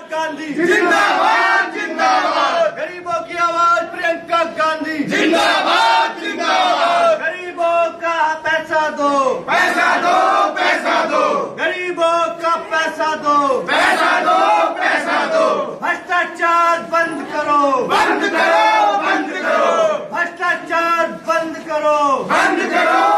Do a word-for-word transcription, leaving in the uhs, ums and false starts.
गांधी जिंदाबाद जिंदाबाद। गरीबों की आवाज प्रियंका गांधी जिंदाबाद जिंदाबाद। गरीबों का पैसा दो पैसा दो पैसा दो। गरीबों का पैसा दो पैसा दो पैसा दो। भ्रष्टाचार बंद करो बंद करो बंद करो। भ्रष्टाचार बंद करो बंद करो